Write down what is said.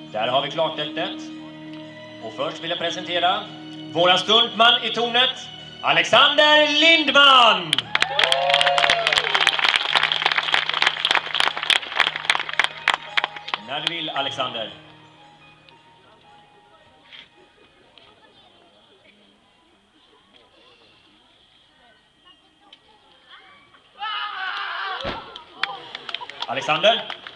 Där har vi klartecknet. Och först vill jag presentera våran stuntman i tornet, Alexander Lindman! När du vill, Alexander. Alexander?